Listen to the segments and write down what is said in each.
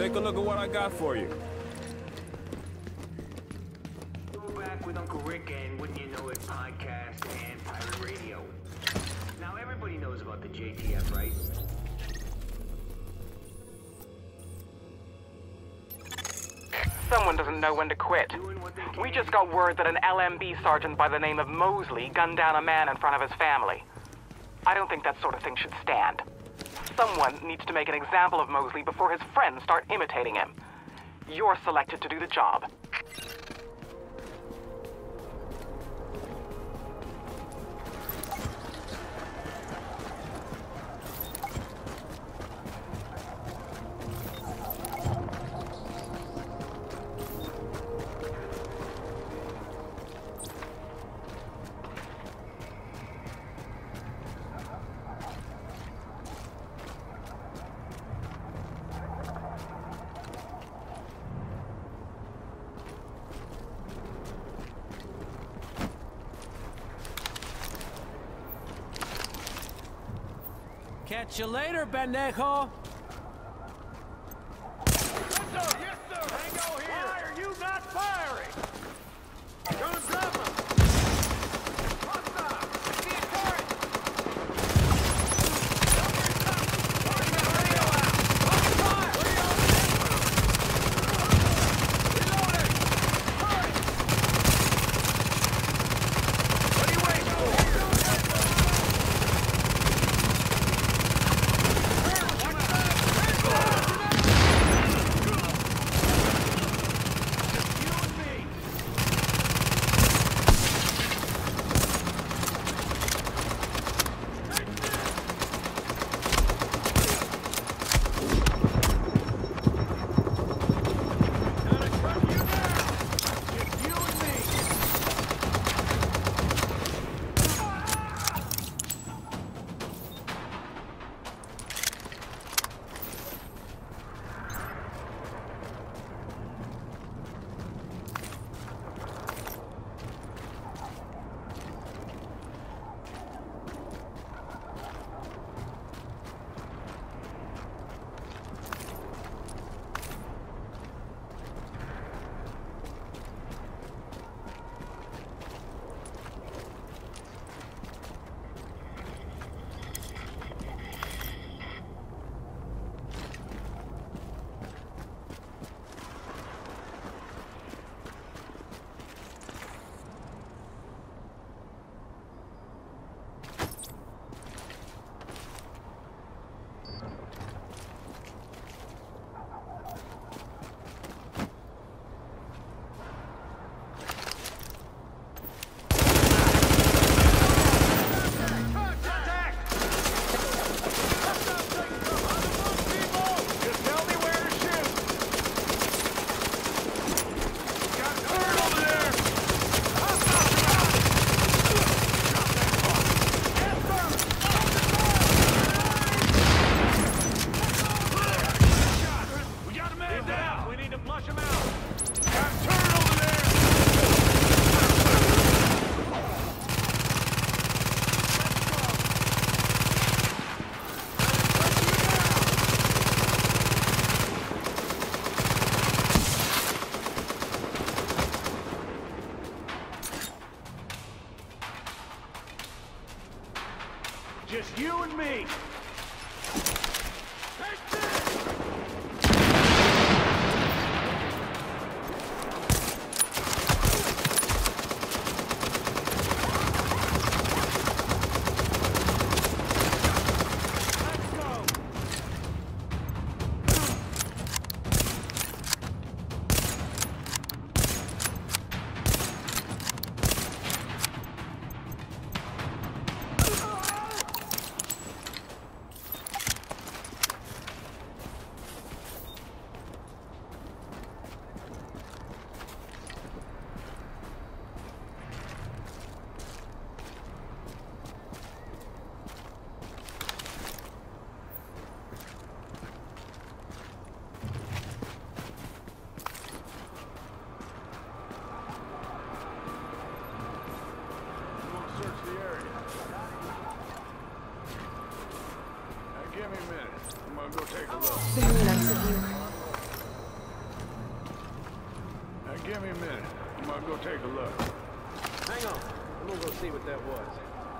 Take a look at what I got for you. We're back with Uncle Rick and Wouldn't You Know It podcast and pirate radio. Now everybody knows about the JTF, right? Someone doesn't know when to quit. We just got word that an LMB sergeant by the name of Mosley gunned down a man in front of his family. I don't think that sort of thing should stand. Someone needs to make an example of Mosley before his friends start imitating him. You're selected to do the job. Catch you later, pendejo. Yes, sir. Yes, sir. Tango here. Why are you not firing? Gonna drop him. Hostile. See a turret. Radio out. Open fire. Reloading. Hurry. What are you waiting for? Just you and me. Give me a minute. I'm gonna go take a look. Very nice of you. Give me a minute. I'm gonna go take a look. Hang on. I'm gonna go see what that was.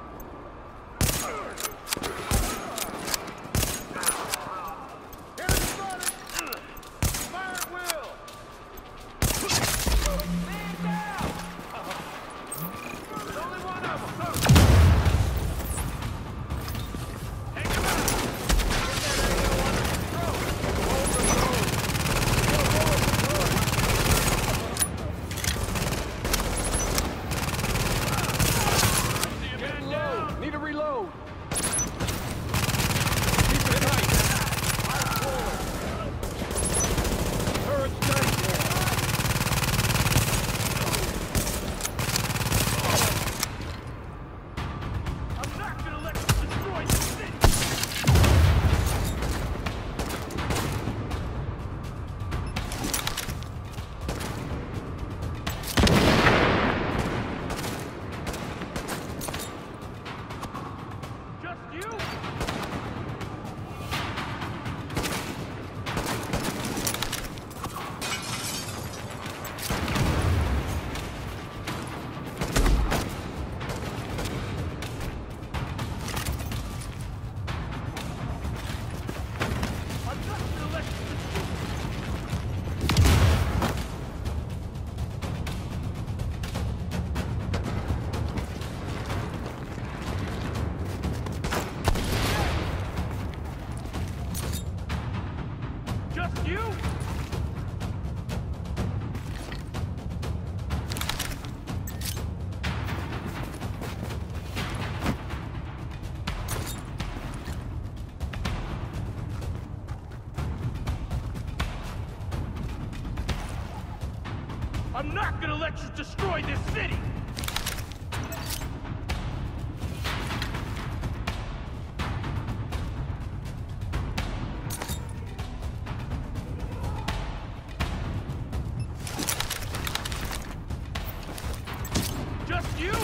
I'm not gonna let you destroy this city! Just you?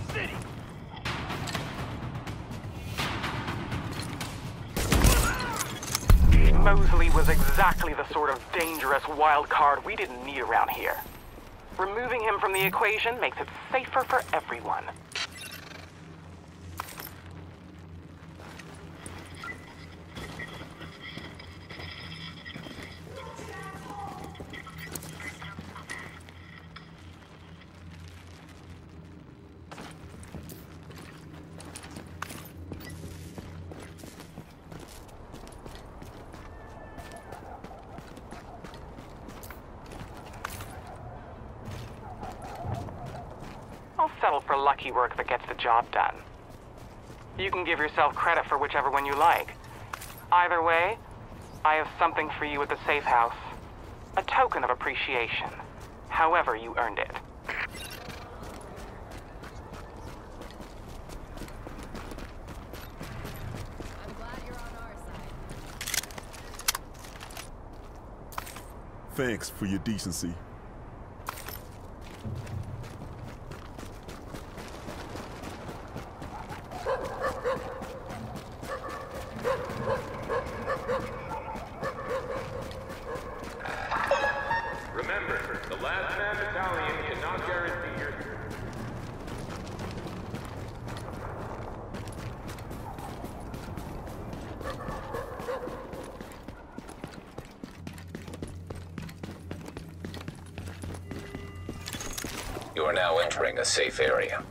city! Mosley was exactly the sort of dangerous wild card we didn't need around here. Removing him from the equation makes it safer for everyone. I'll settle for lucky work that gets the job done. You can give yourself credit for whichever one you like. Either way, I have something for you at the safe house. A token of appreciation. However you earned it. I'm glad you're on our side. Thanks for your decency. Remember, the last man battalion cannot guarantee your... You are now entering a safe area.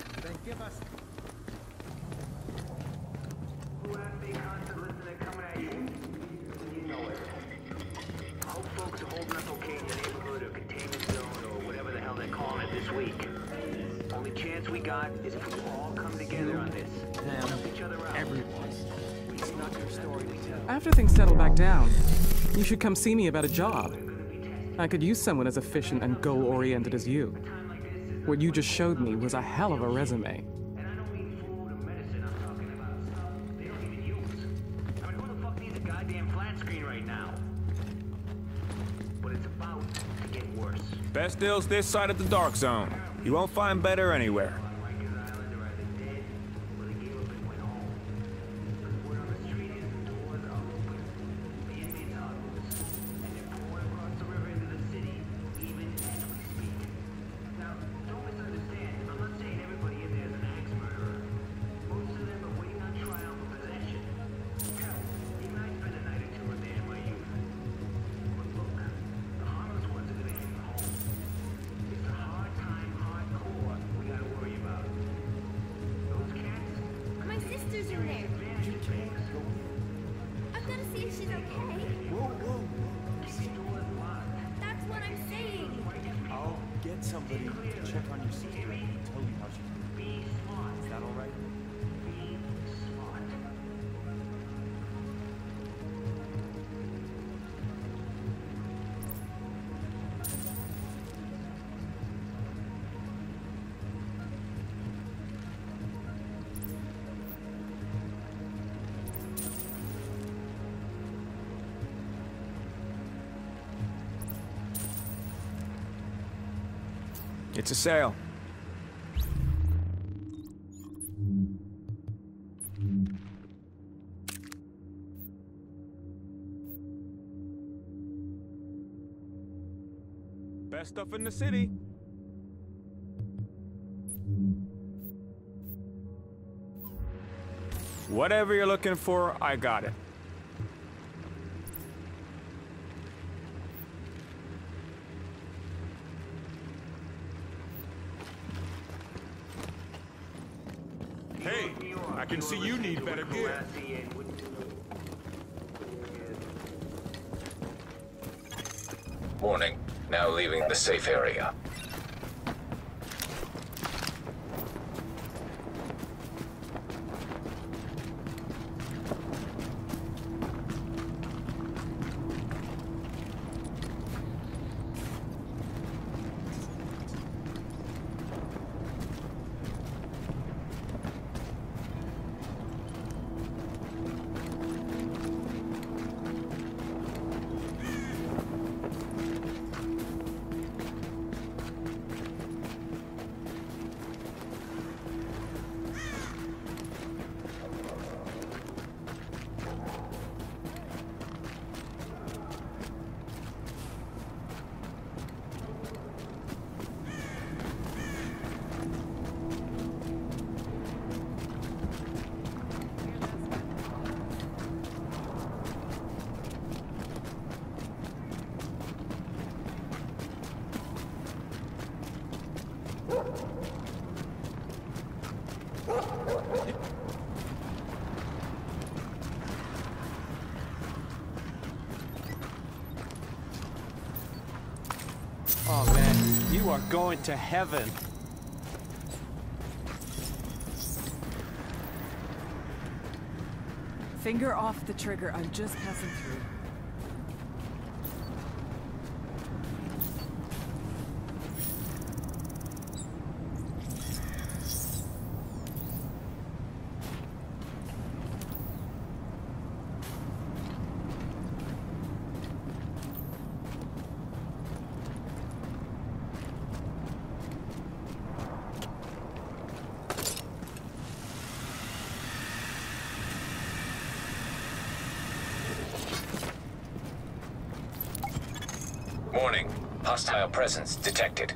Who has the constant listener coming at you? You know it. I hope folks are holding up okay in the neighborhood or containment zone or whatever the hell they're calling it this week. Only chance we got is if we all come together on this. Help each other out. It's not your story to tell. After things settle back down, you should come see me about a job. I could use someone as efficient and goal-oriented as you. What you just showed me was a hell of a resume. And I don't mean food or medicine. I'm talking about stuff they don't even use. I mean, who the fuck needs a goddamn flat screen right now? But it's about to get worse. Best deals this side of the Dark Zone. You won't find better anywhere. Rikers Island are either dead or they gave up and went home. Because word on the street is the doors are open. The Indians are loose. And they're pouring across the river into the city, even as we speak. Now, don't misunderstand. I'm not saying everybody in there is an axe murderer. Most of them are waiting on trial for possession. Hell, even I spent a night or two in there in my youth. But look, the harmless ones are gonna head home. It's the hard time, hardcore we gotta worry about. Those cats, My sister's in there. advantage banks. I've got to see if she's okay. Keep the doors locked. That's what I'm saying. I'll get somebody to check on your sister and tell you how she's doing. Be smart. Is that all right? Be smart. It's a sale. Best stuff in the city. Whatever you're looking for, I got it. Hey, I can see you need better gear. Warning, now leaving the safe area. You are going to heaven. Finger off the trigger. I'm just passing through. Warning. Hostile presence detected.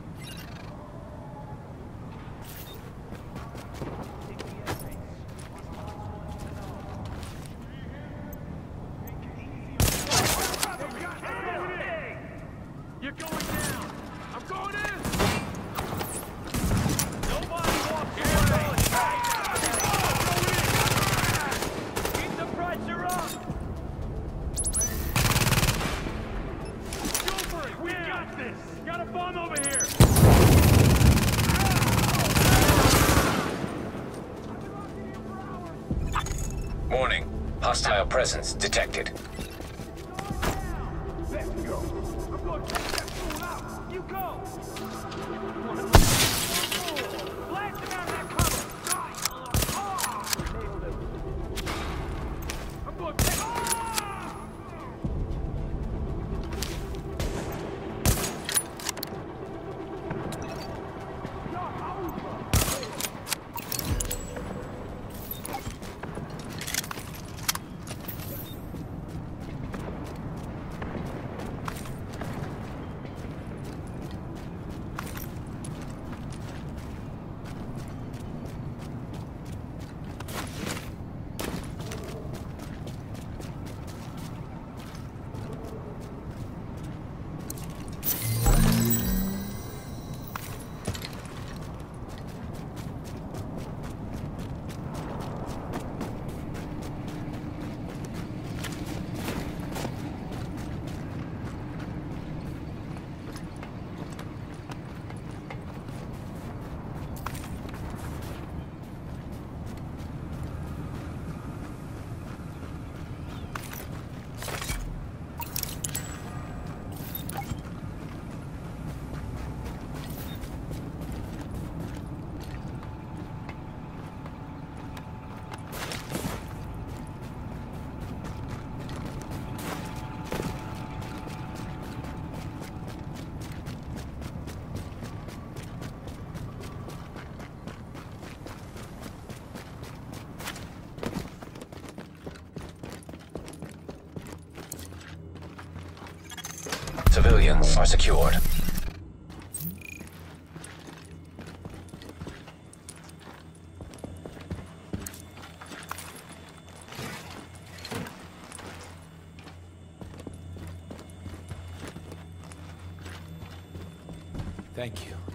You're going down. I'm going in. Nobody walks away. Keep the pressure up. Go for it. We got this. Got a bomb over here. Warning. Hostile presence detected. Let's go. I'm going to take that fool out. You go. Blast him out of that cover. Nailed him. I'm going to take... Civilians are secured. Thank you.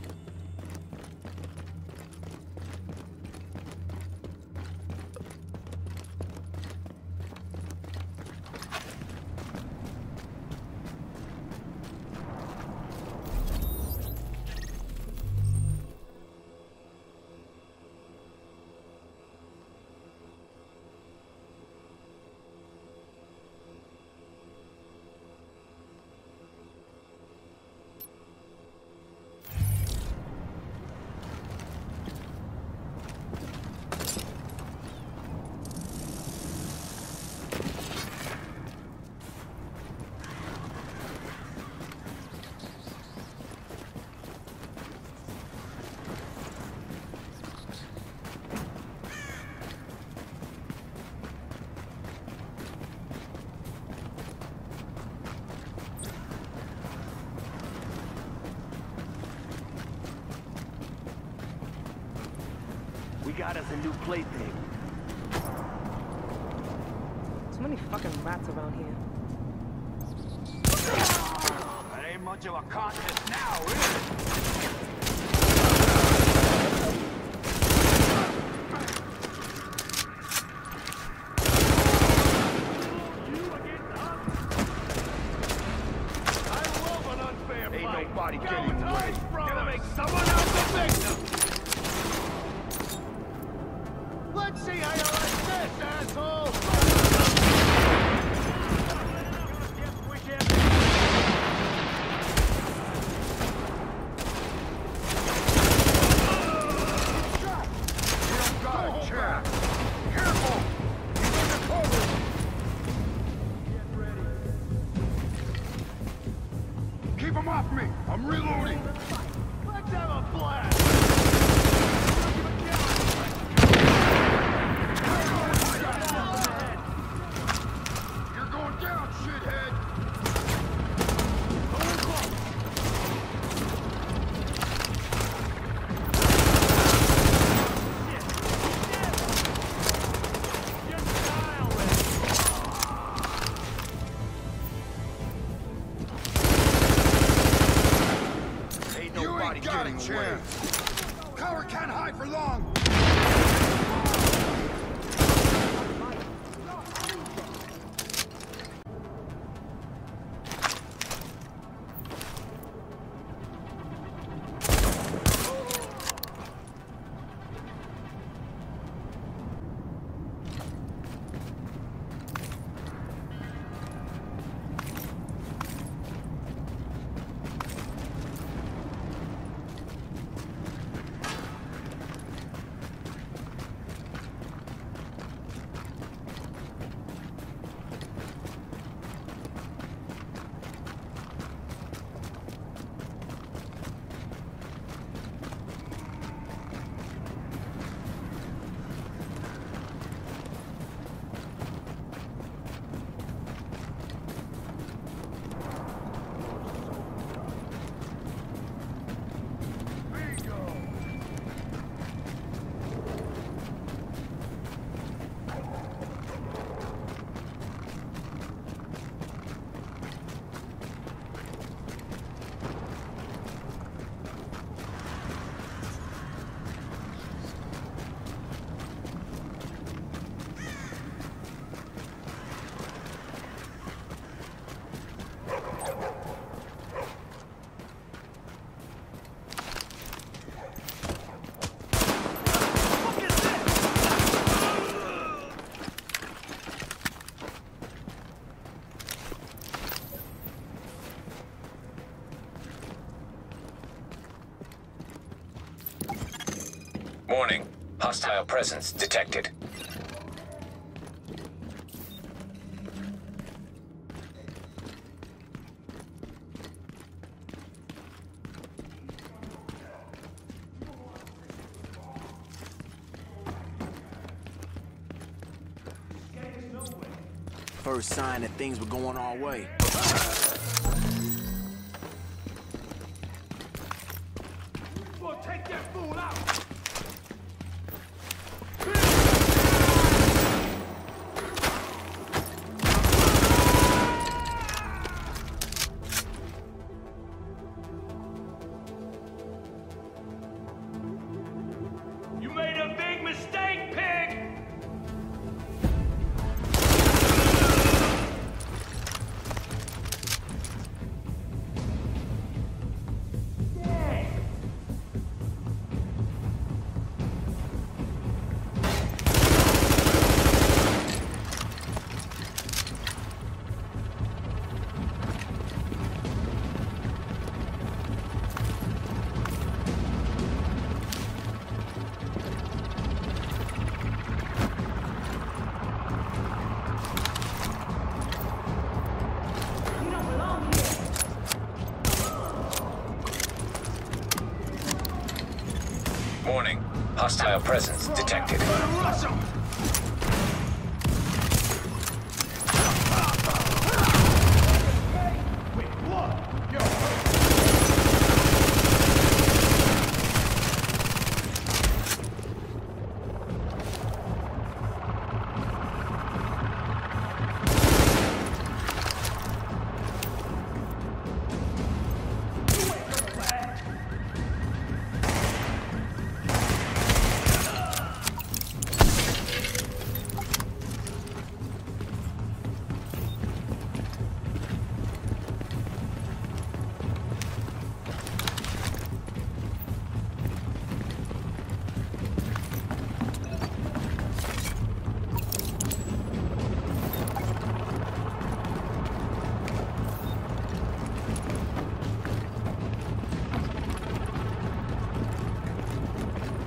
We got us a new plaything. Too many fucking rats around here. That ain't much of a contest now, is it? Ain't nobody getting away. Get him I'm reloading. Let's have a blast. You're going down, shithead. Got a chance. Coward can't hide for long. Warning. Hostile presence detected. First sign that things were going our way. We'll take that fool out. You made a big mistake, pig! Warning. Hostile presence detected.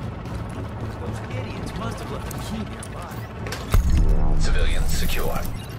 Civilians secure.